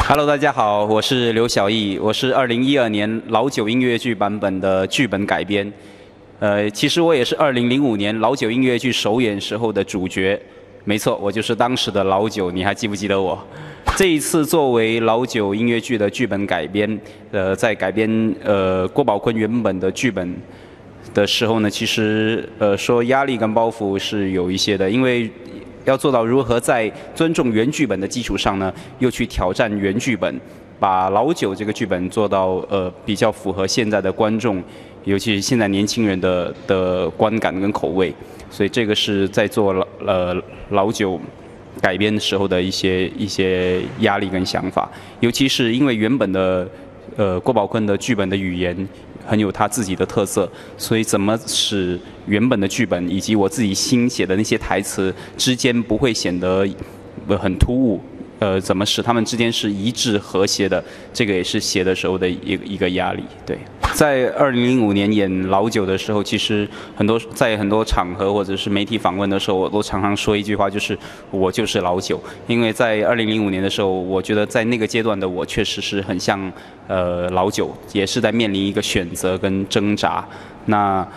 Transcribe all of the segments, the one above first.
Hello， 大家好，我是刘晓毅，我是2012年老九音乐剧版本的剧本改编。其实我也是2005年老九音乐剧首演时候的主角，没错，我就是当时的老九，你还记不记得我？这一次作为老九音乐剧的剧本改编，在改编郭宝坤原本的剧本的时候呢，其实说压力跟包袱是有一些的，因为要做到如何在尊重原剧本的基础上呢，又去挑战原剧本，把老九这个剧本做到比较符合现在的观众，尤其是现在年轻人的观感跟口味，所以这个是在做老九改编的时候的一些压力跟想法，尤其是因为原本的郭宝坤的剧本的语言很有他自己的特色，所以怎么使原本的剧本以及我自己新写的那些台词之间不会显得很突兀，怎么使他们之间是一致和谐的，这个也是写的时候的一个压力。对，在2005年演老九的时候，其实在很多场合或者是媒体访问的时候，我都常常说一句话，就是我就是老九。因为在2005年的时候，我觉得在那个阶段的我确实是很像老九，也是在面临一个选择跟挣扎。那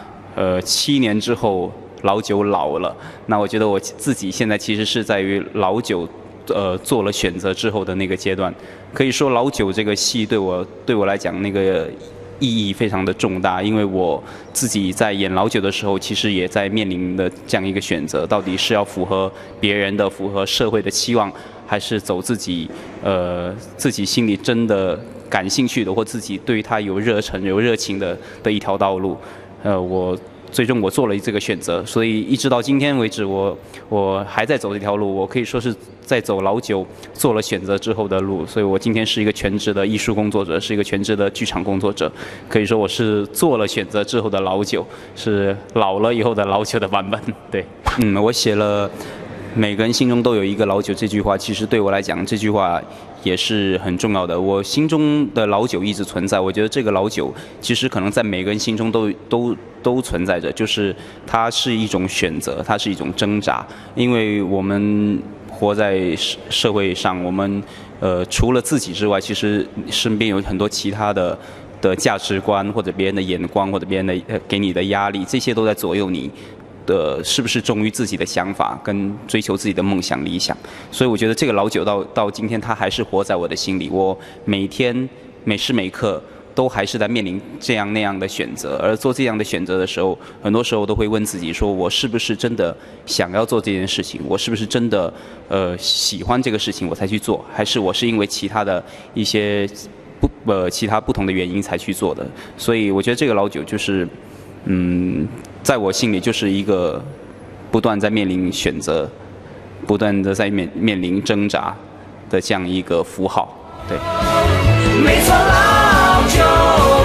7年之后，老九老了，那我觉得我自己现在其实是在于老九做了选择之后的那个阶段。可以说老九这个戏对我来讲那个意义非常的重大，因为我自己在演老九的时候，其实也在面临的这样一个选择，到底是要符合别人的、符合社会的期望，还是走自己心里真的感兴趣的，或自己对他有热忱、有热情的一条道路。最终我做了这个选择，所以一直到今天为止，我还在走这条路，我可以说是在走老九做了选择之后的路，所以我今天是一个全职的艺术工作者，是一个全职的剧场工作者，可以说我是做了选择之后的老九，是老了以后的老九的版本。对，我写了每个人心中都有一个老九这句话，其实对我来讲，这句话也是很重要的。我心中的老九一直存在，我觉得这个老九其实可能在每个人心中都存在着，就是它是一种选择，它是一种挣扎。因为我们活在社会上，我们除了自己之外，其实身边有很多其他的价值观，或者别人的眼光，或者别人的给你的压力，这些都在左右你是不是忠于自己的想法跟追求自己的梦想理想。所以我觉得这个老九到今天他还是活在我的心里，我每天每时每刻都还是在面临这样那样的选择，而做这样的选择的时候，很多时候都会问自己说，我是不是真的想要做这件事情，我是不是真的喜欢这个事情我才去做，还是我是因为其他的一些其他不同的原因才去做的。所以我觉得这个老九就是在我心里就是一个不断在面临选择，不断的在面临挣扎的这样一个符号。对， 没错，老九。